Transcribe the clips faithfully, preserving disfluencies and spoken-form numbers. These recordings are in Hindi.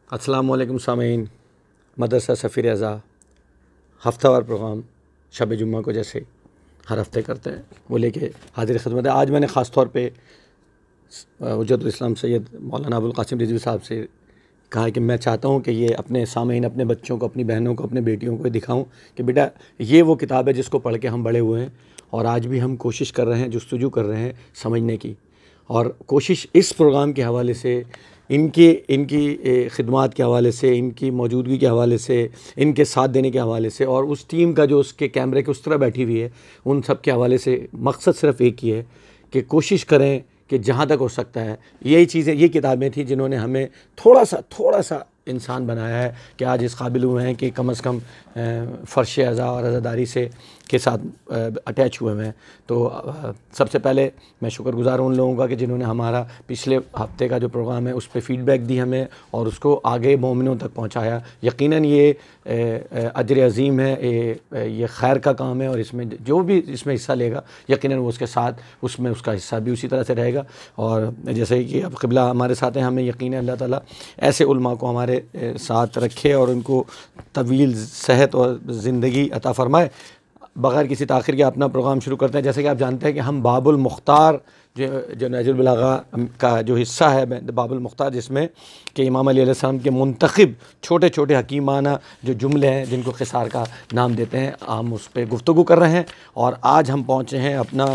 अस्सलामुअलैकुम सामीन। मदरसा सफ़ीर रज़ा हफ्तावार प्रोग्राम शब जुम्मा को जैसे हर हफ्ते करते हैं वो लेके हाजिर खिदमत है। आज मैंने ख़ास तौर पे हुज्जतुल इस्लाम सैयद मौलाना अबुल कासिम रिजवी साहब से कहा कि मैं चाहता हूँ कि ये अपने सामीन, अपने बच्चों को, अपनी बहनों को, अपने बेटियों को दिखाऊँ कि बेटा ये वो किताब है जिसको पढ़ के हम बड़े हुए हैं और आज भी हम कोशिश कर रहे हैं, जुस्तजू कर रहे हैं समझने की। और कोशिश इस प्रोग्राम के हवाले से, इनकी इनकी खिदमात के हवाले से, इनकी मौजूदगी के हवाले से, इनके साथ देने के हवाले से और उस टीम का जो उसके कैमरे के उस तरह बैठी हुई है, उन सब के हवाले से मकसद सिर्फ एक ही है कि कोशिश करें कि जहाँ तक हो सकता है यही चीज़ें, ये किताबें थी जिन्होंने हमें थोड़ा सा थोड़ा सा इंसान बनाया है कि आज इस काबिल हुए हैं कि कम अज़ कम फ़र्श अज़ा और अज़ादारी से के साथ अटैच हुए हैं। तो सबसे पहले मैं शुक्रगुज़ार हूँ उन लोगों का कि जिन्होंने हमारा पिछले हफ्ते का जो प्रोग्राम है उस पर फ़ीडबैक दी हमें और उसको आगे मोमिनों तक पहुँचाया। यकीनन ये अजर अज़ीम है, ये खैर का काम है और इसमें जो भी इसमें हिस्सा लेगा यकीनन वो उसके साथ उसमें उसका हिस्सा भी उसी तरह से रहेगा। और जैसे कि अब क़िबला हमारे साथ हैं, हमें यकीन है अल्लाह ताला ऐसे उलमा को हमारे साथ रखे और उनको तवील सेहत और ज़िंदगी अता फ़रमाए। बग़ैर किसी ताख़िर के अपना प्रोग्राम शुरू करते हैं। जैसे कि आप जानते हैं कि हम बाबुल मुख्तार जो जो नहजुल बलागा का जो हिस्सा है बाबुल मुख्तार, जिसमें कि इमाम अली अलैहिस्सलाम के मुंतखब छोटे छोटे हकीमाना जो जुमले हैं जिनको ख़िसार का नाम देते हैं, हम उस पर गुफ्तगू कर रहे हैं। और आज हम पहुँचे हैं अपना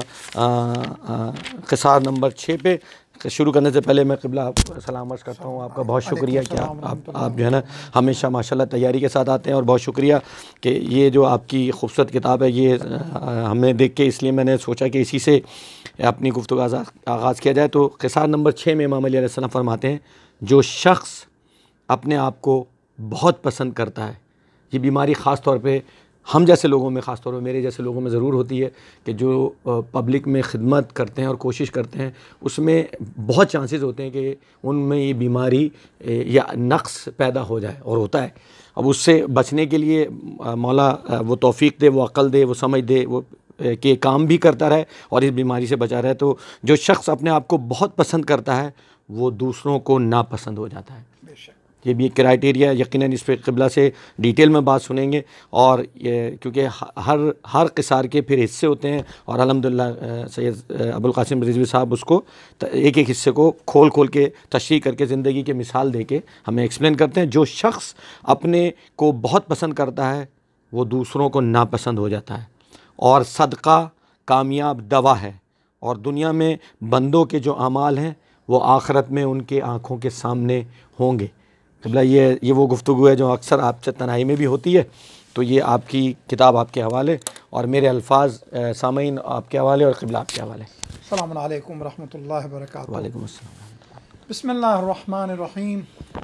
ख़िसार नंबर छः पे। शुरू करने से पहले मैं क़िबला सलाम अर्ज़ करता हूँ, आपका बहुत शुक्रिया कि आप आप आप जो है ना हमेशा माशाल्लाह तैयारी के साथ आते हैं और बहुत शुक्रिया कि ये जो आपकी खूबसूरत किताब है ये हमें देख के, इसलिए मैंने सोचा कि इसी से अपनी गुफ्तगू आगाज़ किया जाए। तो क़िसार नंबर छः में इमाम अली अलैहिस्सलाम फरमाते हैं, जो शख्स अपने आप को बहुत पसंद करता है, ये बीमारी ख़ास तौर पे हम जैसे लोगों में, ख़ास तौर पर मेरे जैसे लोगों में ज़रूर होती है कि जो पब्लिक में खिदमत करते हैं और कोशिश करते हैं उसमें बहुत चांसेस होते हैं कि उनमें ये बीमारी या नक़्स पैदा हो जाए और होता है। अब उससे बचने के लिए मौला वो तौफ़ीक़ दे, वो अक़ल दे, वो समझ दे, वो के काम भी करता रहे और इस बीमारी से बचा रहे। तो जो शख्स अपने आप को बहुत पसंद करता है वो दूसरों को नापसंद हो जाता है। ये भी एक क्राइटेरिया। यकीनन इस पर क़िबला से डिटेल में बात सुनेंगे और ये क्योंकि हर हर क़िसार के फिर हिस्से होते हैं और अल्हम्दुलिल्लाह सैयद अबुल कासिम रिजवी साहब उसको एक एक हिस्से को खोल खोल के तशरीह करके ज़िंदगी के मिसाल दे के हमें एक्सप्लेन करते हैं। जो शख्स अपने को बहुत पसंद करता है वो दूसरों को नापसंद हो जाता है और सदका कामयाब दवा है और दुनिया में बंदों के जो अमाल हैं वो आखिरत में उनके आँखों के सामने होंगे। क़िबला ये ये वो गुफ्तगू है जो अक्सर आपसे तनाई में भी होती है। तो ये आपकी किताब आपके हवाले और मेरे अल्फाज सामीन आपके हवाले और क़िबला आपके हवाले। अस्सलामु अलैकुम रहमतुल्लाहि व बरकातुहू। वालेकुम अस्सलाम। बिस्मिल्लाहिर रहमानिर रहीम।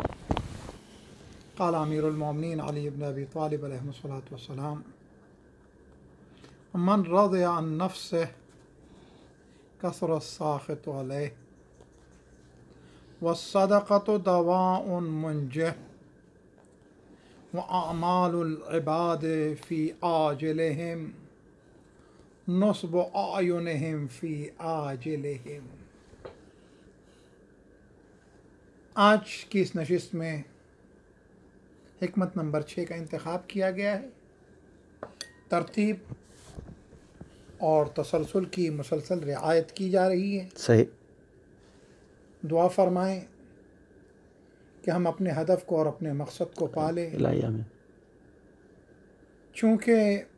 क़ाल अमीरुल मोमिनीन अली इब्न अबी तालिब अलैहिस्सलातु वस्सलाम, मन रज़िया अन नफ्सिही कसरत साख़ितु अलैहि वस्सदक़तु दवाउन मुंजिह व अमालुल इबाद फ़ी आजिलिहिम नुस्बु अयुनिहिम फ़ी आजिलिहिम। आज की इस नशिस्त में हिकमत नंबर छः का इंतखाब किया गया है। तरतीब और तसलसल की मुसलसल रियायत की जा रही है। सही। दुआ फरमाएं कि हम अपने हदफ को और अपने मकसद को पा लें। चूँकि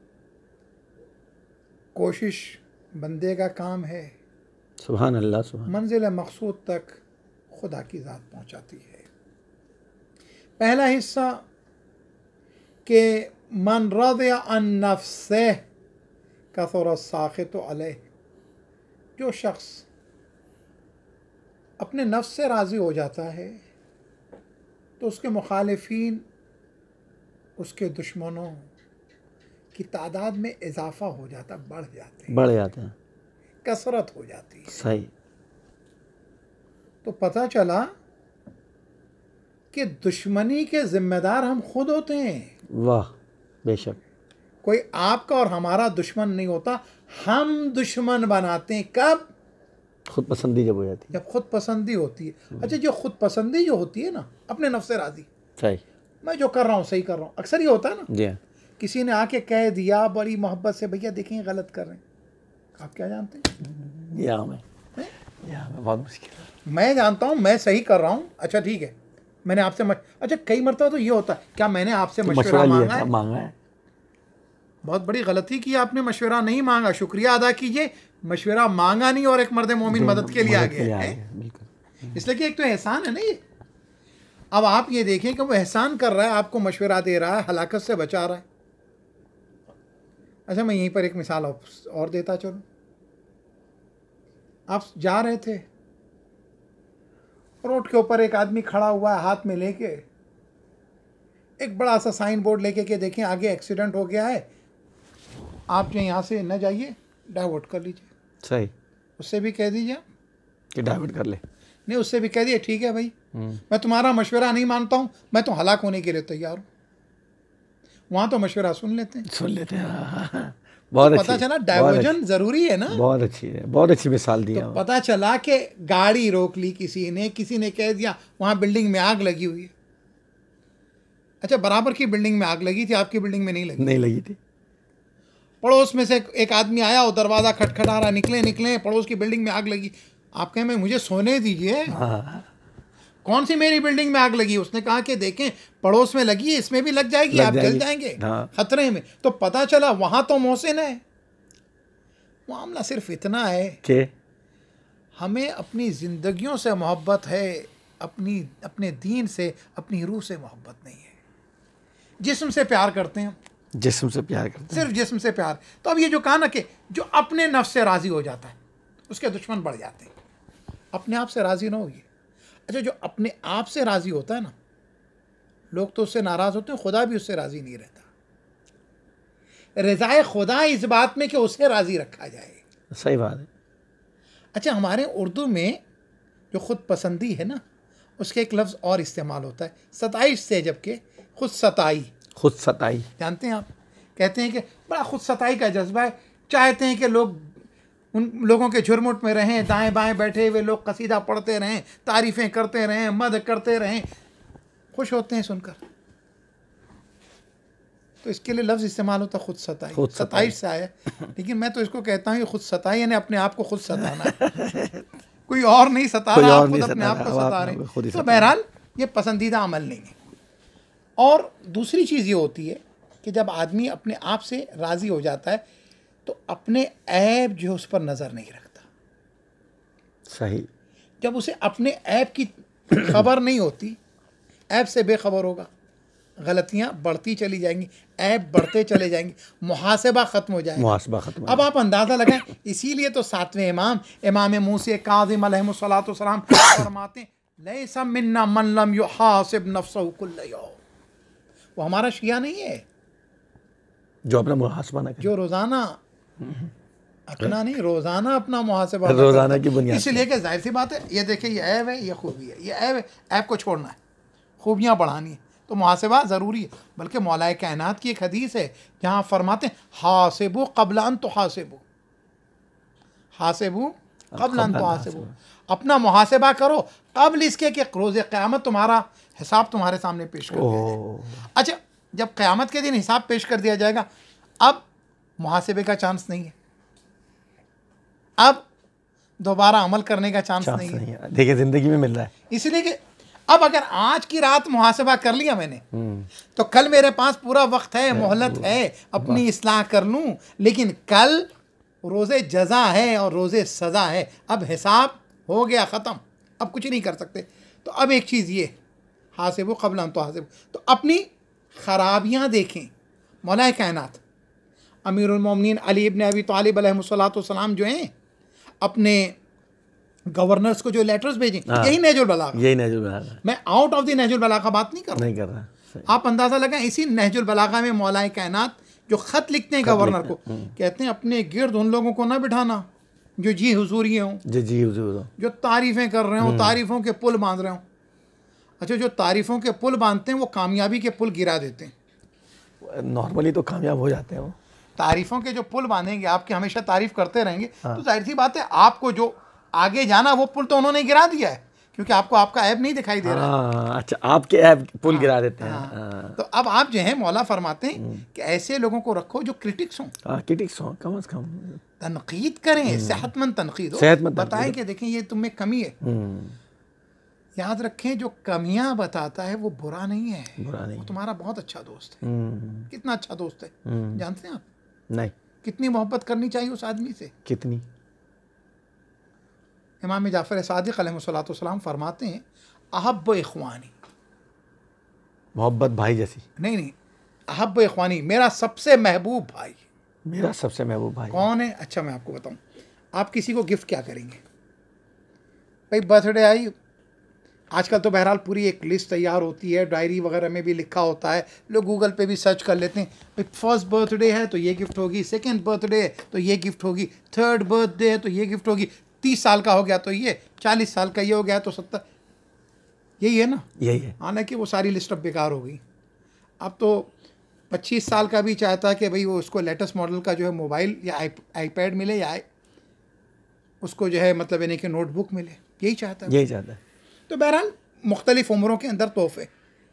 कोशिश बंदे का काम है, सुभान अल्लाह, सुभान। मंजिल मकसूद तक खुदा की ज़ात पहुँचाती है। पहला हिस्सा कि मन रज़िया अन नफ्सिही कसरत साख़ितु अलैहि, जो शख्स अपने नफ्स से राज़ी हो जाता है तो उसके मुखालिफीन, उसके दुश्मनों की तादाद में इजाफ़ा हो जाता, बढ़ जाते हैं बढ़ जाते हैं कसरत हो जाती है। सही। तो पता चला कि दुश्मनी के ज़िम्मेदार हम खुद होते हैं। वाह, बेशक। कोई आपका और हमारा दुश्मन नहीं होता, हम दुश्मन बनाते हैं। कब? खुद पसंदी जब हो जाती है, जब खुद पसंदी होती है। अच्छा, जो खुद पसंदी जो होती है ना, अपने नफ्स से राज़ी, सही, मैं जो कर रहा हूँ सही कर रहा हूँ। अक्सर ये होता है ना, जी हाँ, किसी ने आके कह दिया बड़ी मोहब्बत से, भैया देखें गलत कर रहे हैं, आप क्या जानते हैं? ये हमें ये हमें बहुत मुश्किल है। मैं जानता हूँ मैं सही कर रहा हूँ, अच्छा ठीक है, मैंने आपसे मश... अच्छा कई मरतबा तो ये होता है, क्या मैंने आपसे तो मशवरा लिया मांगा था, है? मांगा है। बहुत बड़ी गलती की आपने, मशवरा नहीं मांगा, शुक्रिया अदा कीजिए। मशवरा मांगा नहीं और एक मर्द मोमिन मदद के लिए आ मदद के लिए गया आ है, गया, बिल्कुल। इसलिए कि एक तो एहसान है ना ये। अब आप ये देखें कि वो एहसान कर रहा है, आपको मशवरा दे रहा है, हलाकत से बचा रहा है। अच्छा मैं यहीं पर एक मिसाल और देता चलो। आप जा रहे थे, रोड के ऊपर एक आदमी खड़ा हुआ है हाथ में लेके एक बड़ा सा साइन बोर्ड लेके के देखें आगे एक्सीडेंट हो गया है, आप जो यहाँ से न जाइए, डाइवर्ट कर लीजिए। सही, उससे भी कह दीजिए कि डाइवर्ट कर ले। नहीं, उससे भी कह दिए ठीक है भाई, मैं तुम्हारा मशवरा नहीं मानता हूँ, मैं तो हलाक होने के लिए तैयार हूँ। वहाँ तो मशवरा सुन लेते हैं, सुन लेते हैं। हाँ, हाँ, बहुत तो अच्छी, पता चला बहुत डाइवर्जन अच्छी, जरूरी है ना। बहुत अच्छी है, बहुत अच्छी मिसाल दी तो है। पता चला कि गाड़ी रोक ली किसी ने, किसी ने कह दिया वहाँ बिल्डिंग में आग लगी हुई है। अच्छा बराबर की बिल्डिंग में आग लगी थी, आपकी बिल्डिंग में नहीं लगी, नहीं लगी थी। पड़ोस में से एक आदमी आया और दरवाज़ा खटखटा रहा, निकले निकले पड़ोस की बिल्डिंग में आग लगी। आप कहें मैं मुझे सोने दीजिए, हाँ, कौन सी मेरी बिल्डिंग में आग लगी? उसने कहा कि देखें पड़ोस में लगी है, इसमें भी लग जाएगी, लग आप जल जाएगी। जाएंगे, हाँ। खतरे में। तो पता चला वहाँ तो मोहसिन है। मामला सिर्फ इतना है कि हमें अपनी ज़िंदगियों से मोहब्बत है, अपनी अपने दीन से, अपनी रूह से मोहब्बत नहीं है। जिस्म से प्यार करते हैं, जिस्म से प्यार करते हैं। सिर्फ जिस्म से प्यार। तो अब ये जो कहा ना कि जो अपने नफ्स से राज़ी हो जाता है उसके दुश्मन बढ़ जाते हैं। अपने आप से राज़ी ना होइए। अच्छा जो अपने आप से राज़ी होता है ना, लोग तो उससे नाराज़ होते हैं, खुदा भी उससे राज़ी नहीं रहता। रज़ाए खुदा इस बात में कि उसे राज़ी रखा जाए। सही बात है। अच्छा हमारे उर्दू में जो ख़ुद पसंदी है ना, उसके एक लफ्ज़ और इस्तेमाल होता है सताइश से, जबकि खुद सताई। खुद सताई जानते हैं आप, कहते हैं कि बड़ा खुद सताई का जज्बा है, चाहते हैं कि लोग उन लोगों के झुरमुट में रहें, दाएं बाएं बैठे हुए लोग कसीदा पढ़ते रहें, तारीफ़ें करते रहें, मद करते रहें, खुश होते हैं सुनकर। तो इसके लिए लफ्ज़ इस्तेमाल होता है खुद सताई, खुद सताइश से आया। लेकिन मैं तो इसको कहता हूँ खुद सताई यानी अपने आप को खुद सताना है। कोई और नहीं सता कोई रहा, और आप खुद नहीं अपने सता आप रहा, को अब सता आप रहे हैं। खुद ही तो सता बहरहाल ये पसंदीदा अमल नहीं है। और दूसरी चीज़ ये होती है कि जब आदमी अपने आप से राज़ी हो जाता है तो अपने ऐब जो है उस पर नज़र नहीं रखता। सही। जब उसे अपने ऐब की खबर नहीं होती, ऐब से बेखबर होगा, गलतियां बढ़ती चली जाएंगी, ऐब बढ़ते चले जाएंगे, मुहासबा ख़त्म हो जाएगा। मुहासबा खत्म। अब आप अंदाज़ा लगाएं, इसीलिए तो सातवें इमाम इमाम मूसा काज़िम अलैहिस्सलातु वस्सलाम फरमाते हैं लैसा मिन्ना मन लम युहासिब नफ्सहु कुल्ल यौम। वो हमारा शिया नहीं है जो अपना मुहासबा ना करे, जो रोज़ाना अपना नहीं रोज़ाना अपना मुहासबा रोज़ाना की बुनियाद। इसलिए कि जाहिर सी बात है, ये देखिए ये ऐब है, ये खूबी है, ये ऐब है, ऐब को छोड़ना है, खूबियाँ बढ़ानी है, तो मुहासबा ज़रूरी है। बल्कि मौलाए कायनात की एक हदीस है जहाँ फरमाते हैं हासिबु क़ब्ल अन तुहासिबु, हासिबु क़ब्ल अन तुहासिबु, अपना मुहासबा करो क़ब्ल इसके कि रोज़े क़यामत तुम्हारा हिसाब तुम्हारे सामने पेश कर दिया जाए। अच्छा जब क़यामत के दिन हिसाब पेश कर दिया जाएगा, अब मुहासबे का चांस नहीं है, अब दोबारा अमल करने का चांस नहीं है, है। देखिए ज़िंदगी में मिल रहा है। इसलिए कि अब अगर आज की रात मुहासबा कर लिया मैंने तो कल मेरे पास पूरा वक्त है, मोहलत है, अपनी इस्लाह कर लूँ। लेकिन कल रोज़े जज़ा है और रोज़े सज़ा है, अब हिसाब हो गया ख़त्म, अब कुछ नहीं कर सकते। तो अब एक चीज़ ये हासिबु क़ब्ल अन तुहासिबु, तो अपनी ख़राबियाँ देखें। मौलाए कायनात अमीरुल मोमिनीन अली इब्न अबी तालिब अलैहिस्सलातु वस्सलाम जो हैं अपने गवर्नर्स को जो लेटर्स भेजें, यही नहजुल बलागा, यही नहजुल बलागा। मैं out of the Nahjul Balagha बात नहीं कर रहा, नहीं कर रहा। सही। आप अंदाज़ा लगाएं, इसी नहजुल बलागा में मौलाए कायनात जो ख़त लिखते हैं गवर्नर को, कहते हैं अपने गिर्द उन लोगों को ना बिठाना जो जी हुजूरी हों, जी जी हुजूर, जो तारीफ़ें कर रहे हों, तारीफ़ों के पुल बांध रहे हों। अच्छा जो तारीफ़ों के पुल बांधते हैं वो कामयाबी के पुल गिरा देते हैं। नॉर्मली तो कामयाब हो जाते हैं वो। तारीफ़ों के जो पुल बांधेंगे, आपकी हमेशा तारीफ़ करते रहेंगे, तो जाहिर सी बात है आपको जो आगे जाना वो पुल तो उन्होंने गिरा दिया है क्योंकि आपको आपका ऐब नहीं दिखाई दे रहा। हाँ, अच्छा, आपके ऐप पुल गिरा देते हैं। हाँ। हाँ। तो अब आप जो है मौला फरमाते हैं कि ऐसे लोगों को रखो जो क्रिटिक्स हों, हाँ, क्रिटिक्स हो कम से कम, तनकीद करें, सेहतमंद तनकीद हो, सेहतमंद बताएं तनकीद कि देखें ये तुम में कमी है। हम्म, याद रखें जो कमियां बताता है वो बुरा नहीं है, बुरा नहीं। वो तुम्हारा बहुत अच्छा दोस्त है। हम्म, कितना अच्छा दोस्त है हम्म, जानते हैं आप? नहीं, कितनी मोहब्बत करनी चाहिए उस आदमी से। कितनी। इमाम जाफ़र सादिक़ अलैहिस्सलातु वस्सलाम फरमाते हैं अहब्ब इख़वानी, मोहब्बत भाई जैसी। नहीं नहीं, अहब्ब इख़वानी, मेरा सबसे महबूब भाई। मेरा सबसे महबूब भाई कौन है? अच्छा मैं आपको बताऊं, आप किसी को गिफ्ट क्या करेंगे भाई? बर्थडे आई, आजकल तो बहरहाल पूरी एक लिस्ट तैयार होती है, डायरी वगैरह में भी लिखा होता है, लोग गूगल पे भी सर्च कर लेते हैं भाई फर्स्ट बर्थडे है तो ये गिफ्ट होगी, सेकंड बर्थडे है तो ये गिफ्ट होगी, थर्ड बर्थडे है तो ये गिफ्ट होगी, तीस साल का हो गया तो ये, चालीस साल का ये हो गया तो सत्तर, यही है ना? यही है। हालांकि वो सारी लिस्ट अब बेकार हो गई। अब तो पच्चीस साल का भी चाहता है कि भाई वो उसको लेटेस्ट मॉडल का जो है मोबाइल या आईपैड मिले, या उसको जो है मतलब यानी कि नोटबुक मिले, यही चाहता है, यही चाहता है। तो बहरहाल मुख्तलिफ उम्रों के अंदर तोहफे।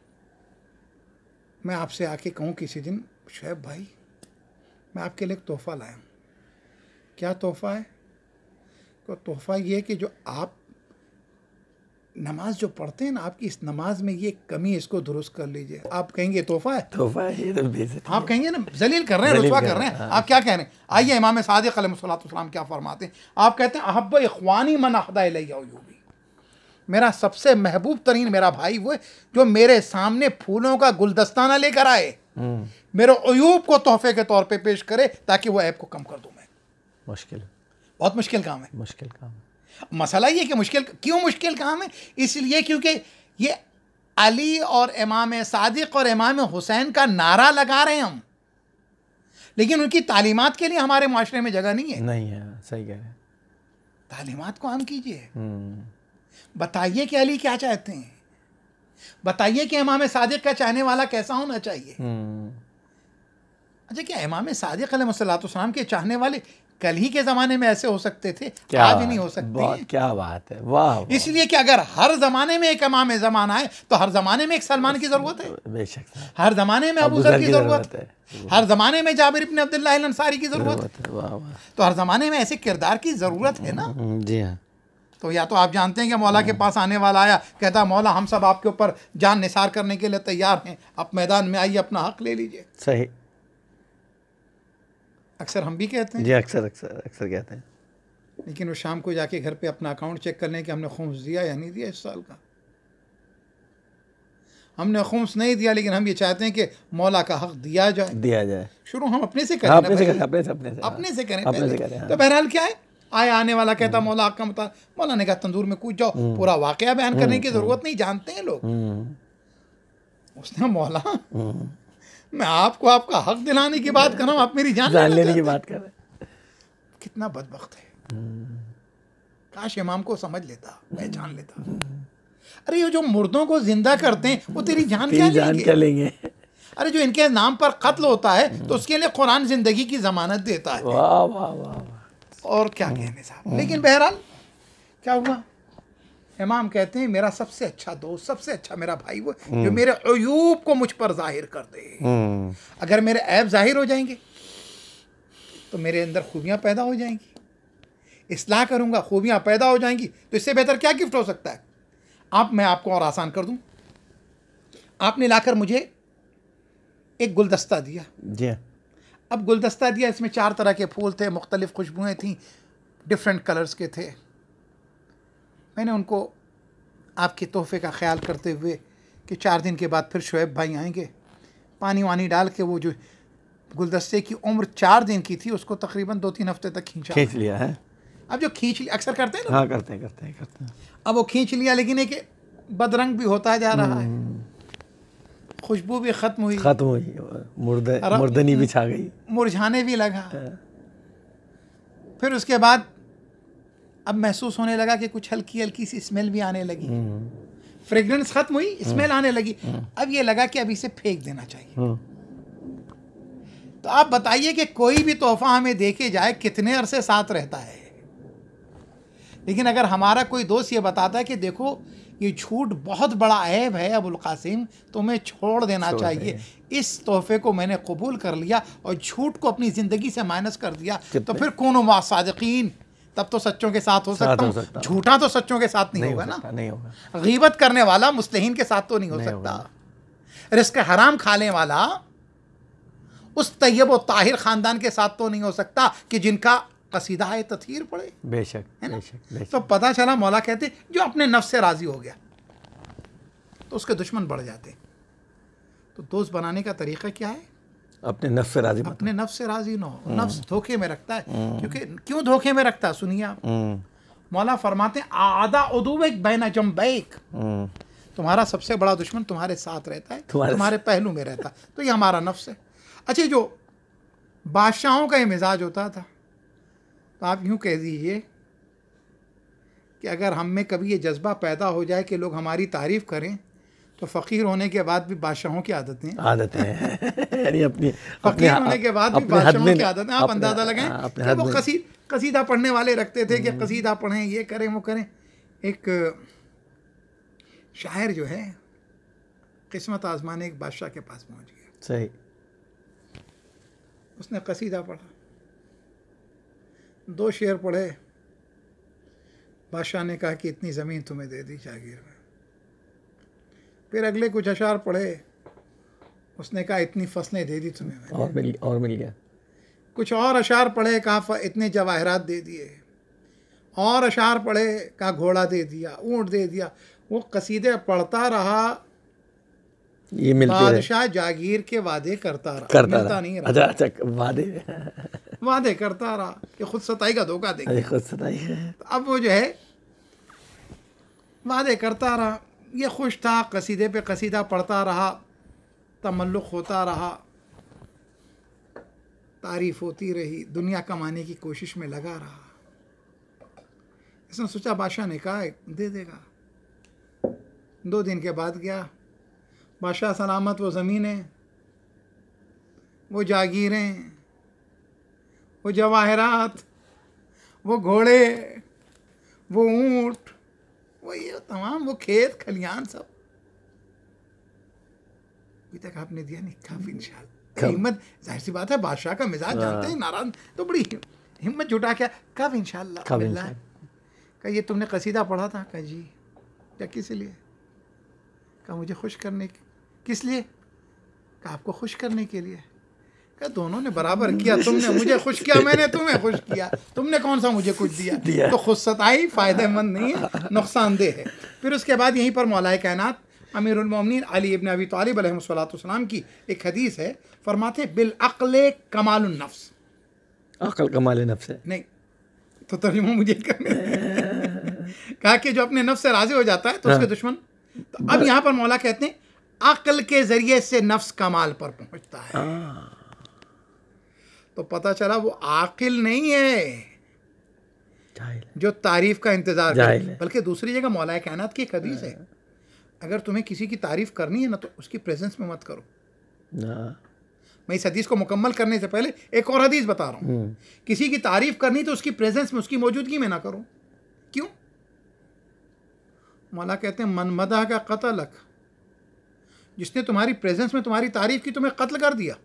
मैं आपसे आके कहूँ किसी दिन शुएब भाई मैं आपके लिए एक तोहफ़ा लाया हूँ, क्या तोहफ़ा है? तो तोहफ़ा ये कि जो आप नमाज जो पढ़ते हैं ना, आपकी इस नमाज में ये कमी, इसको दुरुस्त कर लीजिए। आप कहेंगे तोहफ़ा है? तोहफा है, ये तो बेइज्जती है। आप कहेंगे ना जलील कर रहे हैं, जलील रुसवा कर कर रहे रहे हैं। हैं, आप क्या कह रहे हैं? आइए इमाम सादिक़ अलैहिस्सलाम क्या फरमाते हैं। आप कहते हैं अहब्ब इख़वानी मन अहदा इलैया उयूबी, मेरा सबसे महबूब तरीन मेरा भाई वो है जो मेरे सामने फूलों का गुलदस्ता ना लेकर आए, मेरे अयूब को तोहफे के तौर पे पेश करे ताकि वो ऐब को कम कर दूं मैं। मुश्किल, बहुत मुश्किल काम है। मुश्किल काम है। मसला ये कि मुश्किल क्यों मुश्किल काम है? इसलिए क्योंकि ये अली और इमाम सादिक और इमाम हुसैन का नारा लगा रहे हैं हम, लेकिन उनकी तालीमात के लिए हमारे माशरे में जगह नहीं है। नहीं है, सही कह रहे हैं। तालीमात को हम कीजिए, हम्म, बताइए कि अली क्या चाहते हैं, बताइए कि इमाम सादिक का चाहने वाला कैसा होना चाहिए। हम्म, अच्छा, क्या इमाम सादिक अलैहिस्सलाम के चाहने वाले कल ही के ज़माने में ऐसे हो सकते थे? क्या आज नहीं हो सकते बहुत, हैं। क्या बात है, वाह, वाह। इसलिए कि अगर हर ज़माने में एक इमाम ज़माना है तो हर ज़माने में एक सलमान की ज़रूरत है, बेशक साहब। हर ज़माने में अबू अबू ज़र ज़र की की ज़रूरत ज़रूरत है, हर ज़माने में जाबिर इब्न अब्दुल्लाह अल अंसारी की ज़रूरत है, ज़रूरत है, वाह वाह। तो हर ज़माने में ऐसे किरदार की ज़रूरत है ना। हम्म, जी हाँ। तो या तो आप जानते हैं कि मौला के पास आने वाला आया, कहता मौला हम सब आपके ऊपर जान निसार करने के लिए तैयार हैं, आप मैदान में आइए, अपना हक ले लीजिए। सही। अक्सर हम भी कहते हैं, जी, अक्सर अक्सर अक्सर कहते हैं। लेकिन वो शाम को जाके घर पे अपना अकाउंट चेक कर लें कि हमने खुम्स दिया या नहीं दिया इस साल का। हमने खुम्स नहीं दिया, लेकिन हम ये चाहते हैं कि मौला का हक दिया जाए, दिया जाए। शुरू हम अपने से हाँ, करें, अपने से ना करें, अपने से अपने से अपने से करें अपने से पहले। करें, हाँ। तो बहरहाल क्या है, आया आने वाला कहता मौला हक का मुताबिक, मौला ने कहा तंदूर में कूद जाओ, पूरा वाकया बयान करने की जरूरत नहीं, जानते हैं लोग। हम्म, उसने मौला हम्म, मैं आपको आपका हक दिलाने की बात कर रहा हूँ, आप मेरी जान जान लेना लेने की चाहते हैं। बात कर रहे हैं। कितना बदबख्त है, काश इमाम को समझ लेता, पहचान लेता। अरे ये जो मुर्दों को जिंदा करते हैं वो तेरी जान क्या तेरी जान लेंगे? क्या लेंगे? अरे जो इनके नाम पर कत्ल होता है तो उसके लिए कुरान जिंदगी की जमानत देता है। वाह वाह वाह वाह। और क्या कहने साहब। लेकिन बहरहाल क्या हुआ, इमाम कहते हैं मेरा सबसे अच्छा दोस्त, सबसे अच्छा मेरा भाई वो जो मेरे अयूब को मुझ पर जाहिर कर दे। हम्म, अगर मेरे ऐब जाहिर हो जाएंगे तो मेरे अंदर खूबियाँ पैदा हो जाएंगी, इस्लाह करूँगा, खूबियाँ पैदा हो जाएंगी, तो इससे बेहतर क्या गिफ्ट हो सकता है? आप मैं आपको और आसान कर दूं, आपने लाकर मुझे एक गुलदस्ता दिया। जी हाँ। अब गुलदस्ता दिया, इसमें चार तरह के फूल थे, मुख्तलिफ खुशबुएं थीं, डिफरेंट कलर्स के थे। मैंने उनको आपके तोहफे का ख्याल करते हुए कि चार दिन के बाद फिर शुएब भाई आएंगे, पानी वानी डाल के वो जो गुलदस्ते की उम्र चार दिन की थी उसको तकरीबन दो तीन हफ्ते तक खींचा। खींच लिया है। अब जो खींच लिया अक्सर करते हैं ना, हाँ, करते हैं करते हैं करते हैं। अब वो खींच लिया, लेकिन एक बदरंग भी होता जा रहा है, खुशबू भी खत्म हुई, खत्म हुई, मुर्दे अरे- मुर्दनी भी छा गई। मुरझाने भी लगा। फिर उसके बाद अब महसूस होने लगा कि कुछ हल्की हल्की सी स्मेल भी आने लगी, फ्रेग्रेंस खत्म हुई, स्मेल आने लगी। अब ये लगा कि अब इसे फेंक देना चाहिए। हम्म, तो आप बताइए कि कोई भी तोहफा हमें देके जाए कितने अरसे साथ रहता है, लेकिन अगर हमारा कोई दोस्त ये बताता है कि देखो ये झूठ बहुत बड़ा ऐब है अबुल कासिम, तुम्हें छोड़ देना छोड़ चाहिए, इस तोहफे को मैंने कबूल कर लिया और झूठ को अपनी ज़िंदगी से माइनस कर दिया, तो फिर कौन मा सादिकीन, तब तो सच्चों के साथ हो सकता हूँ, झूठा तो सच्चों के साथ नहीं, नहीं होगा ना, नहीं होगा। गीबत करने वाला मुस्लिहीन के साथ तो नहीं हो नहीं सकता, रिस्क हराम खाने वाला उस तैयब व ताहिर ख़ानदान के साथ तो नहीं हो सकता कि जिनका कसीदा है तथहीर पढ़े। बेशक बेशक बेशक। तो पता चला मौला कहते जो अपने नफ्स से राज़ी हो गया तो उसके दुश्मन बढ़ जाते। तो दोस्त बनाने का तरीक़ा क्या है? अपने नफ्स से राज़ी, अपने नफ्स से राज़ी ना हो। नफ्स धोखे में रखता है, क्योंकि क्यों धोखे में रखता है सुनिए आप। मौला फरमाते हैं आदा उदुवक बैना जंबैक, तुम्हारा सबसे बड़ा दुश्मन तुम्हारे साथ रहता है, तुम्हारे, तुम्हारे पहलू में रहता है। तो ये हमारा नफ्स है। अच्छा, जो बादशाहों का ये मिजाज होता था, तो आप यूँ कह दीजिए कि अगर हम में कभी ये जज्बा पैदा हो जाए कि लोग हमारी तारीफ़ करें, तो फ़कीर होने के बाद भी बादशाहों की आदतें आदतें हैं यानी अपनी फ़कीर होने के बाद भी बादशाहों की आदतें, आप अंदाज़ा लगाएं कि वो कसी कसीदा पढ़ने वाले रखते थे कि कसीदा पढ़ें, ये करें वो करें। एक शायर जो है किस्मत आजमाने एक बादशाह के पास पहुंच गया। सही। उसने कसीदा पढ़ा, दो शेर पढ़े, बादशाह ने कहा कि इतनी ज़मीन तुम्हें दे दी जागीर में। फिर अगले कुछ अशार पढ़े, उसने कहा इतनी फसलें दे दी तुम्हें, और मिल और मिल गया। कुछ और अशार पढ़े, कहा इतने जवाहरात दे दिए। और अशार पढ़े, कहा घोड़ा दे दिया, ऊँट दे दिया। वो कसीदे पढ़ता रहा, ये मिलते बादशाह जागीर के वादे करता रहा, करता मिलता रहा। नहीं रहा। अच्छा अच्छा, वादे वादे करता रहा कि खुद सताई का धोखा देगा। खुद सताई है। तो अब वो जो है वादे करता रहा, ये खुश था, कसीदे पे कसीदा पढ़ता रहा, तमल्लुक होता रहा, तारीफ होती रही, दुनिया कमाने की कोशिश में लगा रहा। इसने सोचा बादशाह ने कहा दे देगा। दो दिन के बाद गया, बादशाह सलामत, वो ज़मीनें, वो जागीरें, वो जवाहरात, वो घोड़े, वो ऊँट, वो ये तमाम वो खेत खलियान सब अभी तक आपने दिया नहीं। काफ़ी इंशाल्लाह हिम्मत, जाहिर सी बात है बादशाह का मिजाज जानते हैं, नाराज तो बड़ी हिम्मत जुटा क्या, कब इंशाल्लाह बिल्लाह। कहा ये तुमने कसीदा पढ़ा था? कहा जी। क्या किस लिए? कहा मुझे खुश करने के। किस लिए? कहा आपको खुश करने के लिए। कहा दोनों ने बराबर किया, तुमने मुझे खुश किया, मैंने तुम्हें खुश किया, तुमने कौन सा मुझे कुछ दिया, दिया। तो खुद सताई फ़ायदेमंद नहीं है, नुकसानदेह है। फिर उसके बाद यहीं पर मौलाए कायनात अमीरुल मोमिनीन अली इब्न अबी तालिब अलैहिस्सलाम की एक हदीस है, फरमाते बिल अक़्ल कमालुन नफ्स, अक़्ल कमाल नफ्स है। नहीं तो तर्जुमा मुझे करने कहा कि जो अपने नफ्स से राज़ी हो जाता है तो उसके दुश्मन। तो अब यहाँ पर मौला कहते हैं अक़्ल के ज़रिए से नफ्स कमाल पर पहुँचता है। तो पता चला वो आकिल नहीं है जो तारीफ का इंतजार करे, बल्कि दूसरी जगह मौलाए कायनात की एक हदीस है, अगर तुम्हें किसी की तारीफ करनी है ना तो उसकी प्रेजेंस में मत करो। मैं इस हदीस को मुकम्मल करने से पहले एक और हदीस बता रहा हूँ, किसी की तारीफ करनी तो उसकी प्रेजेंस में, उसकी मौजूदगी में ना करो। क्यों? मौला कहते हैं मन मदह का कत्लक, जिसने तुम्हारी प्रेजेंस में तुम्हारी तारीफ की तुम्हें कत्ल कर दिया।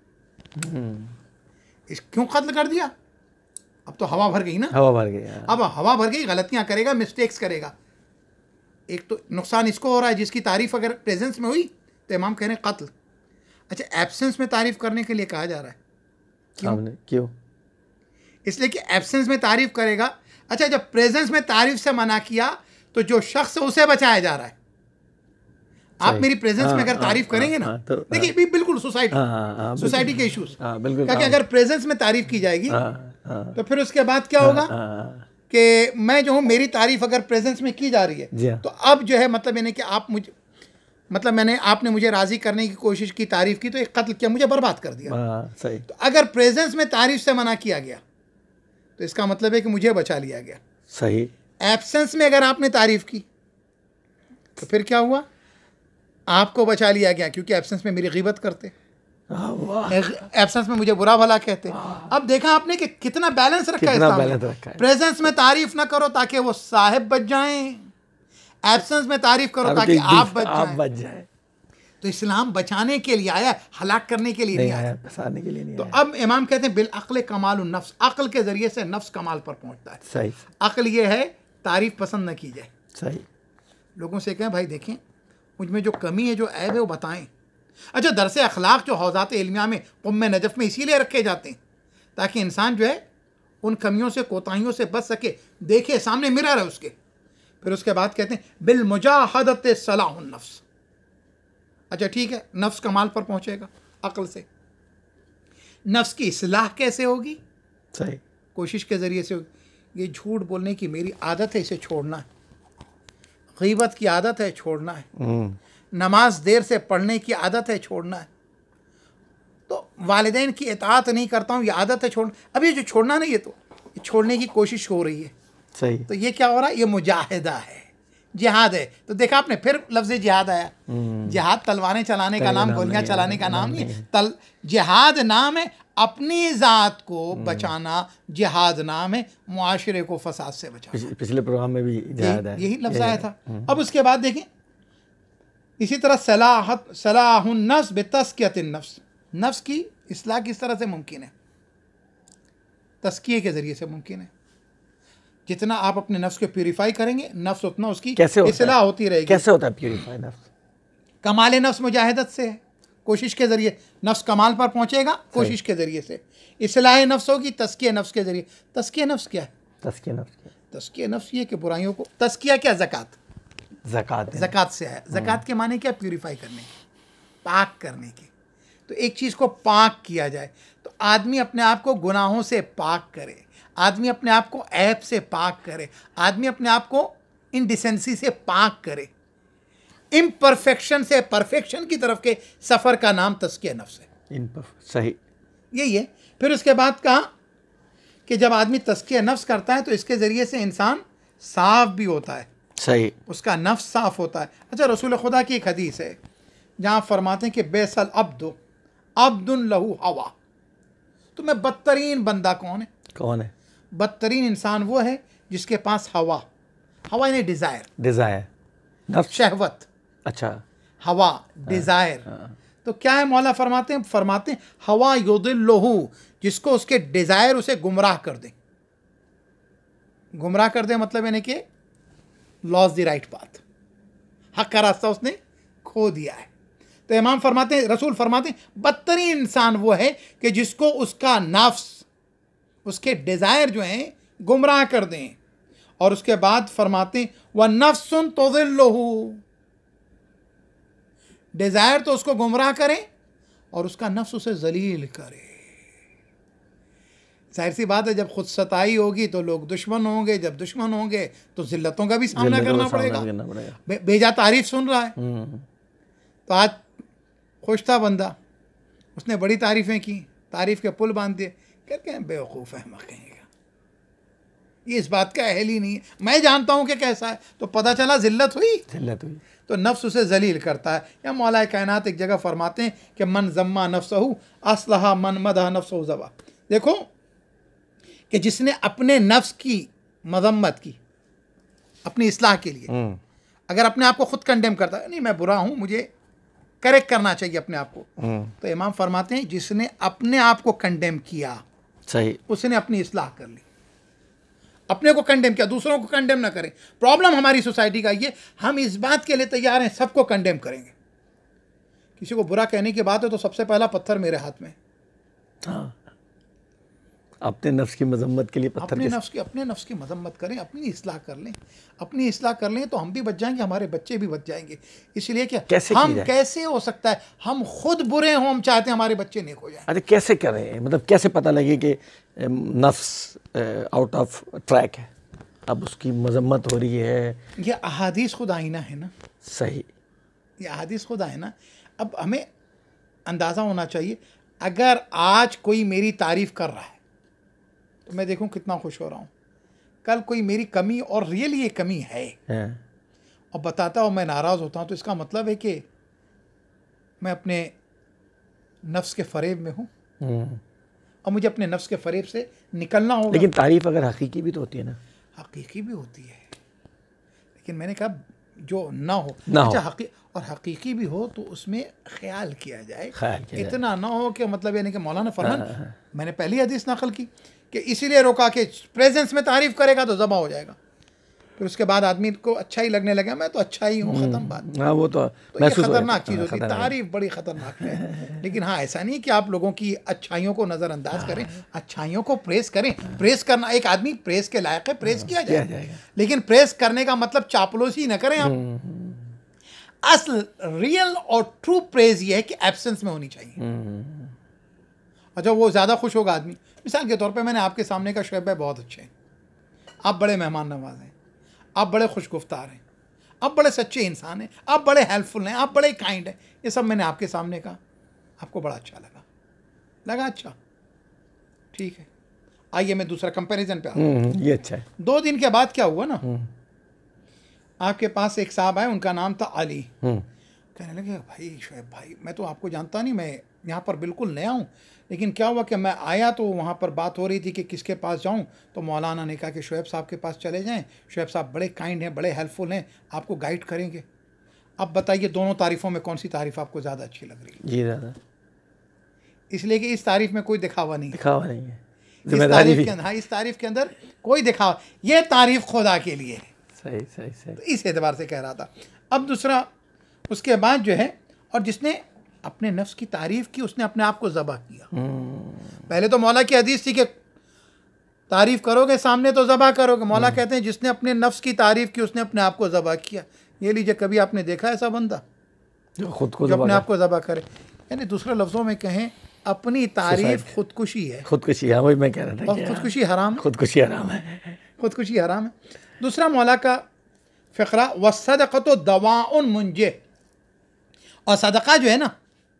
इस क्यों कत्ल कर दिया? अब तो हवा भर गई ना, हवा भर गई। अब हवा भर गई, गलतियां करेगा, मिस्टेक्स करेगा। एक तो नुकसान इसको हो रहा है जिसकी तारीफ अगर प्रेजेंस में हुई तो इमाम कह रहे हैं कत्ल। अच्छा, एब्सेंस में तारीफ करने के लिए कहा जा रहा है। क्यों? क्यों? इसलिए कि एब्सेंस में तारीफ करेगा। अच्छा, जब प्रेजेंस में तारीफ से मना किया तो जो शख्स उसे बचाया जा रहा है। आप मेरी प्रेजेंस में अगर तारीफ करेंगे ना, देखिए बिल्कुल सोसाइटी सोसाइटी के इश्यूज, क्योंकि अगर प्रेजेंस में तारीफ की जाएगी तो फिर उसके बाद क्या होगा कि मैं जो हूँ, मेरी तारीफ अगर प्रेजेंस में की जा रही है तो अब जो है मतलब यानी कि आप मुझे मतलब मैंने आपने मुझे राज़ी करने की कोशिश की, तारीफ की, तो एक कत्ल किया, मुझे बर्बाद कर दिया। सही। तो अगर प्रेजेंस में तारीफ से मना किया गया तो इसका मतलब है कि मुझे बचा लिया गया। सही। एब्सेंस में अगर आपने तारीफ की तो फिर क्या हुआ? आपको बचा लिया गया, क्योंकि एब्सेंस में मेरी ग़ीबत करते, एब्सेंस में मुझे बुरा भला कहते हैं। अब देखा आपने कि कितना बैलेंस रखा है इस्लाम में। प्रेजेंस में तारीफ ना करो ताकि वो साहिब बच जाएं, एब्सेंस में तारीफ करो ताकि आप बच आप बच जाए। तो इस्लाम बचाने के लिए आया, हलाक करने के लिए नहीं, नहीं आया, फंसाने के लिए नहीं तो आया। अब इमाम कहते हैं बिल अक्ल कमाल नफ्स, अक्ल के जरिए से नफ्स कमाल पर पहुंचता है। सही। अक्ल ये है तारीफ पसंद न की जाए। सही। लोगों से कहें भाई देखें मुझ में जो कमी है, जो ऐब है वो बताएं। अच्छा, दरस अखलाक जो हौज़ात इल्मिया में क़ुम्म नजफ़ में इसीलिए रखे जाते हैं ताकि इंसान जो है उन कमियों से, कोताहियों से बच सके। देखे सामने मिरर है उसके। फिर उसके बाद कहते हैं बिल मुजाहदत सलाह नफ्स। अच्छा ठीक है, नफ्स कमाल पर पहुंचेगा अक्ल से। नफ्स की इस्लाह कैसे होगी? सही। कोशिश के ज़रिए से होगी। ये झूठ बोलने की मेरी आदत है, इसे छोड़ना है। गीबत की आदत है, छोड़ना है। नमाज देर से पढ़ने की आदत है, छोड़ना है। तो वालिदैन की इताअत नहीं करता हूँ, ये आदत है छोड़। अब ये जो छोड़ना नहीं, ये तो ये छोड़ने की कोशिश हो रही है। सही। तो ये क्या हो रहा है? ये मुजाहिदा है, जिहाद है। तो देखा आपने फिर लफ्ज़ जिहाद आया। जिहाद तलवारें चलाने का नाम, गोलियां चलाने का नाम नहीं है। तल जिहाद नाम है अपनी ज़ात को बचाना, जिहाद नाम है मुआशरे को फसाद से बचाना। पिछले प्रोग्राम में भी जिहाद है, यही लफ्ज़ आया था। अब उसके बाद देखें इसी तरह सलाहत सलाहुन नफ्स बितस्कियतिन नफ्स। नफ्स की इस्लाह किस तरह से मुमकिन है? तस्किये के ज़रिए से मुमकिन है। जितना आप अपने नफ्स को प्यूरीफाई करेंगे, नफ्स उतना उसकी इस्लाह होती रहेगी। कैसे होता है प्यूरीफाई नफ्स? कमाल नफ्स मुजाहिदत से है, कोशिश के ज़रिए नफ्स कमाल पर पहुंचेगा, कोशिश के ज़रिए से। इस्लाह नफ्स होगी तस्किया नफ्स के ज़रिए। तस्किया नफ्स क्या है? तस्किया नफ्स क्या? तस्किया नफ्स ये कि बुराइयों को, तस्किया क्या? ज़कात। ज़कात ज़कात से है। ज़कात के माने क्या? प्यूरीफाई करने की, पाक करने की। तो एक चीज़ को पाक किया जाए तो आदमी अपने आप को गुनाहों से पाक करे, आदमी अपने आप को ऐब से पाक करे, आदमी अपने आप को इनडिसेंसी से पाक करे। इम्परफेक्शन से परफेक्शन की तरफ के सफ़र का नाम तस्किया नफ्स है। सही, यही है। फिर उसके बाद कहा कि जब आदमी तस्किया नफ्स करता है तो इसके ज़रिए से इंसान साफ भी होता है। सही। उसका नफ्स साफ होता है। अच्छा, रसूल खुदा की एक हदीस है जहाँ फरमाते हैं कि बेसल अब्दु अब्दुन लहू हवा। तो मैं बदतरीन बंदा कौन है? कौन है? बदतरीन इंसान वो है जिसके पास हवा, हवा यानी डिज़ायर, डिज़ायर, नफ्स, शहवत। अच्छा, हवा, डिज़ायर। तो क्या है? मौला फरमाते हैं फरमाते हैं हवा युदिल्लुहु, जिसको उसके डिज़ायर उसे गुमराह कर दे। गुमराह कर दे मतलब यानी कि लॉस द राइट पाथ, हक का रास्ता उसने खो दिया है। तो इमाम फरमाते हैं, रसूल फरमाते हैं बदतरीन इंसान वो है कि जिसको उसका नफ्स, उसके डिज़ायर जो हैं गुमराह कर दें। और उसके बाद फरमाते हैं वह नफ्सुन तुज़िल्लुहु, डिज़ायर तो उसको गुमराह करें और उसका नफ्स उसे जलील करे। जाहिर सी बात है, जब खुद सताई होगी तो लोग दुश्मन होंगे, जब दुश्मन होंगे तो जिल्लतों का भी सामना करना पड़ेगा। बे, बेजा तारीफ सुन रहा है। तो आज खुश था बंदा, उसने बड़ी तारीफ़ें की, तारीफ़ के पुल बांध दिए, कहते हैं बेवकूफ़ है, मत कहेगा, ये इस बात का अहल ही नहीं है, मैं जानता हूँ कि कैसा है। तो पता चला जिल्लत हुई, जिल्लत हुई तो नफ्स उसे जलील करता है। या मौला कायनात एक जगह फरमाते हैं कि मन जम्मा नफ्सहू असलहा मन मदह नफ्सहू ज़बा। देखो कि जिसने अपने नफ्स की मजम्मत की अपनी इस्लाह के लिए, अगर अपने आप को खुद कंडेम करता है, नहीं मैं बुरा हूँ, मुझे करेक्ट करना चाहिए अपने आप को, तो इमाम फरमाते हैं जिसने अपने आप को कंडेम किया, सही, उसने अपनी इस्लाह कर ली। अपने को कंडेम किया, दूसरों को कंडेम ना करें। प्रॉब्लम हमारी सोसाइटी का ये, हम इस बात के लिए तैयार हैं सबको कंडेम करेंगे। किसी को बुरा कहने की बात है तो सबसे पहला पत्थर मेरे हाथ में। हाँ, अपने नफ्स की मजम्मत के लिए पत्थर, अपने नफ्स की अपने नफ्स की मजम्मत करें, अपनी इस्लाह कर लें। अपनी इस्लाह कर लें तो हम भी बच जाएंगे, हमारे बच्चे भी बच जाएंगे। इसलिए क्या कैसे हम कैसे हो सकता है हम खुद बुरे हों, हम चाहते हैं हमारे बच्चे नेक हो जाएं। अरे कैसे करें, मतलब कैसे पता लगे कि नफ्स आउट ऑफ ट्रैक है, अब उसकी मजम्मत हो रही है? ये अहादीस खुद आईना है ना। सही, ये अहादीस खुद आईना। अब हमें अंदाज़ा होना चाहिए, अगर आज कोई मेरी तारीफ़ कर रहा है तो मैं देखूं कितना खुश हो रहा हूँ। कल कोई मेरी कमी, और रियली ये कमी है, है। और बताता हूँ मैं नाराज़ होता हूँ, तो इसका मतलब है कि मैं अपने नफ्स के फरेब में हूँ और मुझे अपने नफ्स के फरेब से निकलना होगा। लेकिन तारीफ अगर हकीकी भी तो होती है ना। हकीकी भी होती है, लेकिन मैंने कहा जो ना हो ना अच्छा हो। हकी और हकीकी भी हो तो उसमें ख्याल किया जाए, ख्याल किया जाए। इतना ना हो कि मतलब यानी कि मौलाना फरमान, मैंने पहली हदीस नकल की कि इसीलिए रोका कि प्रेजेंस में तारीफ करेगा तो ज़बा हो जाएगा। फिर उसके बाद आदमी को अच्छा ही लगने लगा, मैं तो अच्छा ही हूँ, ख़त्म बात। हाँ वो तो, तो ये खतरनाक चीज़ होती है, तारीफ बड़ी खतरनाक है। लेकिन हाँ, ऐसा नहीं कि आप लोगों की अच्छाइयों को नज़रअंदाज करें, अच्छाइयों को प्रेस करें। प्रेस करना, एक आदमी प्रेस के लायक है, प्रेस किया जाए, लेकिन प्रेस करने का मतलब चापलूसी न करें आप। असल रियल और ट्रू प्रेज ये है कि एब्सेंस में होनी चाहिए। अच्छा, वो ज़्यादा खुश होगा आदमी। मिसाल के तौर पे मैंने आपके सामने का शुएब भाई बहुत अच्छे हैं, आप बड़े मेहमान नवाज हैं, आप बड़े खुशगुफ्तार हैं, आप बड़े सच्चे इंसान हैं, आप बड़े हेल्पफुल हैं, आप बड़े काइंड हैं, ये सब मैंने आपके सामने कहा, आपको बड़ा अच्छा लगा लगा अच्छा, ठीक है। आइए मैं दूसरा कंपैरिजन पे आता हूँ। ये अच्छा है। दो दिन के बाद क्या हुआ ना, आपके पास एक साहब आए, उनका नाम था अली। कहने लगे भाई शुएब भाई, मैं तो आपको जानता नहीं, मैं यहाँ पर बिल्कुल नया हूँ, लेकिन क्या हुआ कि मैं आया तो वहाँ पर बात हो रही थी कि किसके पास जाऊँ, तो मौलाना ने कहा कि शुएब साहब के पास चले जाएं, शुएब साहब बड़े काइंड हैं, बड़े हेल्पफुल हैं, आपको गाइड करेंगे। अब बताइए दोनों तारीफ़ों में कौन सी तारीफ़ आपको ज़्यादा अच्छी लग रही है? जी ज़्यादा, इसलिए कि इस तारीफ़ में कोई दिखावा नहीं है, दिखावा नहीं है, इस तारीफ़ के अंदर, हाँ इस तारीफ़ के अंदर कोई दिखावा, ये तारीफ़ खुदा के लिए है। सही सही सही। तो इस एतबार से कह रहा था। अब दूसरा, उसके बाद जो है, और जिसने अपने नफ्स की तारीफ़ की उसने अपने आप को ज़बह किया। पहले तो मौला की हदीस थी कि तारीफ़ करोगे सामने तो ज़बह करोगे, मौला कहते हैं जिसने अपने नफ्स की तारीफ़ की उसने अपने आप को ज़बह किया। ये लीजिए, कभी आपने देखा ऐसा बंदा जो खुद को जो अपने आप को ज़बह करे? यानी दूसरे लफ्ज़ों में कहें, अपनी तारीफ़ खुदकुशी है। खुदकुशी है, वही मैं कह रहा था। और खुदकुशी हराम है, खुदकुशी हराम है, खुदकुशी हराम है। दूसरा मौला का फ़िक्रा, वस्सदक़तु दवाउन मुंजे, और सदका जो है ना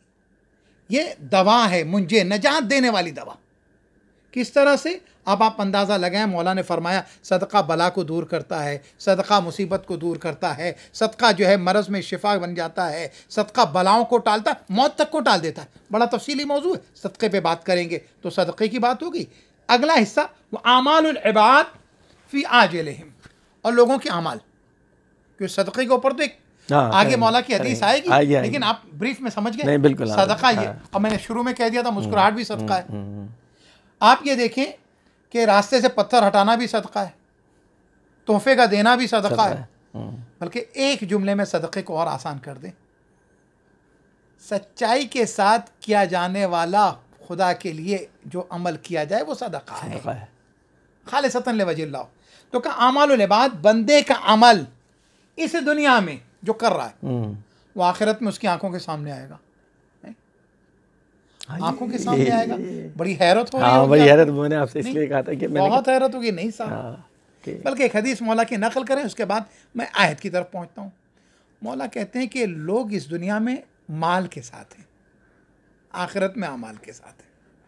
ये दवा है, मुंजे नजात देने वाली दवा। किस तरह से? अब आप अंदाज़ा लगाएं, मौला ने फरमाया सदका बला को दूर करता है, सदका मुसीबत को दूर करता है, सदका जो है मरज़ में शिफा बन जाता है, सदका बलाओं को टालता है, मौत तक को टाल देता है। बड़ा तफसीली मौजू है, सदक़े पे बात करेंगे तो सदक़े की बात होगी। अगला हिस्सा, वो आमालुल इबाद फ़ी आजिलिहिम, और लोगों के अमाल, क्योंकि सदक़े के ऊपर तो एक हाँ, आगे मौला की हदीस आएगी, आएगी, आएगी। लेकिन आप ब्रीफ में समझ गए। नहीं बिल्कुल, सदका ये, हाँ। और मैंने शुरू में कह दिया था मुस्कुराहट भी सदका है। आप ये देखें कि रास्ते से पत्थर हटाना भी सदका है, तोहफे का देना भी सदका है। बल्कि एक जुमले में सदक़े को और आसान कर दें, सच्चाई के साथ किया जाने वाला खुदा के लिए जो अमल किया जाए वो सदका है, खालिसतन लिवजिल्लाह। तो का आमालुल इबाद, बंदे का अमल इस दुनिया में जो कर रहा है वो आखिरत में उसकी आंखों के सामने आएगा, आंखों के सामने आएगा। बड़ी हैरत हो रही है, बड़ी हैरत। मैंने आपसे इसलिए कहा था कि मैंने बहुत हैरत होगी। नहीं साहब, बल्कि एक हदीस मौला की नकल करें, उसके बाद मैं आयत की तरफ पहुंचता हूँ। मौला कहते हैं कि लोग इस दुनिया में माल के साथ हैं, आखिरत में अमाल के साथ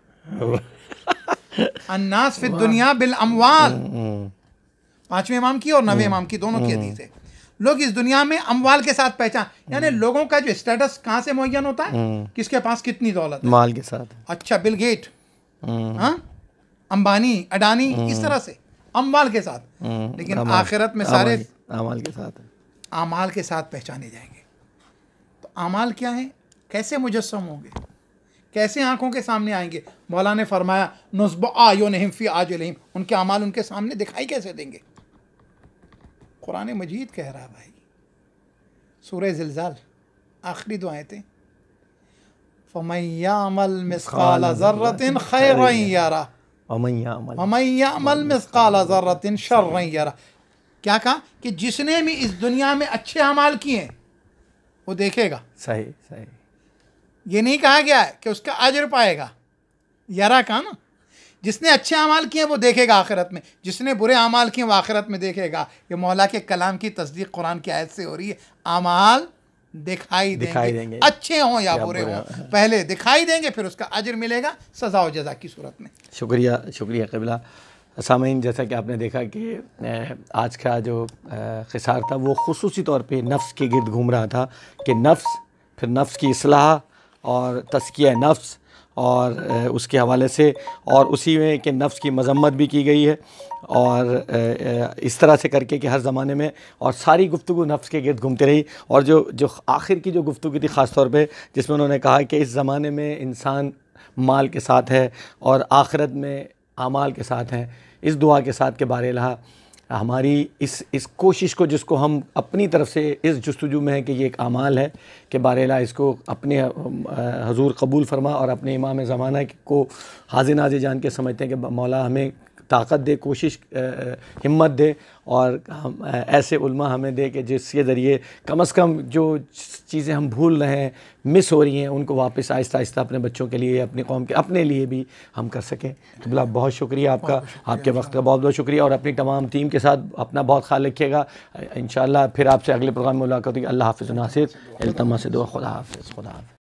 हैं। अन्नास फिद दुनिया बिल अमवाल, पांचवें इमाम की और नवे इमाम की दोनों की हदीस है। लोग इस दुनिया में अमवाल के साथ पहचान, यानी लोगों का जो स्टेटस कहाँ से मुहैयन होता है, किसके पास कितनी दौलत है, माल के साथ। अच्छा बिल गेट, हाँ अंबानी अडानी, इस तरह से अमवाल के साथ। लेकिन आखिरत में सारे अमाल के साथ, अमाल के साथ पहचाने जाएंगे। तो अमाल क्या है, कैसे मुजस्सम होंगे, कैसे आंखों के सामने आएंगे? मौला ने फरमाया नुस्ब आयुनिहिम फी आजिलिहिम, उनके अमाल उनके सामने दिखाई कैसे देंगे? कुरान मजीद कह रहा है भाई, सूरह ज़िलज़ाल आखिरी दो आयतें, फमन यअमल मिस्काल ज़र्रतिन खैरन यरा वमन यअमल मिस्काल ज़र्रतिन शर्रन यरा। क्या कहा कि जिसने भी इस दुनिया में अच्छे अमाल किए वो देखेगा। सही सही। ये नहीं कहा गया है कि उसका अजर पाएगा, यरा कहा ना, जिसने अच्छे अमाल किए वो देखेगा आखिरत में, जिसने बुरे अमाल किए वो आखिरत में देखेगा। ये मौला के कलाम की तस्दीक कुरान की आयत से हो रही है। अमाल दिखाई देंगे, दिखाई देंगे। अच्छे हों या, या बुरे हों, पहले दिखाई देंगे, फिर उसका अजर मिलेगा सज़ा व जज़ा की सूरत में। शुक्रिया शुक्रिया क़िबला। सामीन, जैसा कि आपने देखा कि आज का जो क़िसार था वो खुसूसी तौर पे नफ्स के गिर्द घूम रहा था कि नफ्स, फिर नफ्स की इस्लाह और तज़किया नफ्स और उसके हवाले से, और उसी में कि नफ्स की मजम्मत भी की गई है, और इस तरह से करके कि हर ज़माने में, और सारी गुफ्तगू नफ्स के गिर्द घूमती रही। और जो जो आखिर की जो गुफ्तगू थी ख़ास तौर पे, जिसमें उन्होंने कहा कि इस ज़माने में इंसान माल के साथ है और आखिरत में आमाल के साथ हैं, इस दुआ के साथ के बारे लहा हमारी इस इस कोशिश को, जिसको हम अपनी तरफ से इस जस्तजू में है कि ये एक अमाल है, कि बारेला इसको अपने हजूर कबूल फरमा और अपने इमाम ज़माना को हाज़िर नाज़िर जान के समझते हैं कि मौला हमें ताकत दे, कोशिश हिम्मत दे, और हम ऐसे उल्मा हमें दे कि जिसके ज़रिए कम अज़ कम जो चीज़ें हम भूल रहे हैं, मिस हो रही हैं, उनको वापस आहिस्ता आहिस्ता अपने बच्चों के लिए, अपनी कौम के, अपने लिए भी हम कर सकें। तो बिल्कुल बहुत शुक्रिया आपका, आपके वक्त का बहुत बहुत शुक्रिया, और अपनी तमाम टीम के साथ अपना बहुत ख्याल रखिएगा। इंशाअल्लाह फिर आपसे अगले प्रोग्राम में मुलाकात होगी। अल्लाह हाफ़िज़ नासिर, इल्तमास दुआ, खुदा हाफ़िज़, खुदा हाफ़िज़।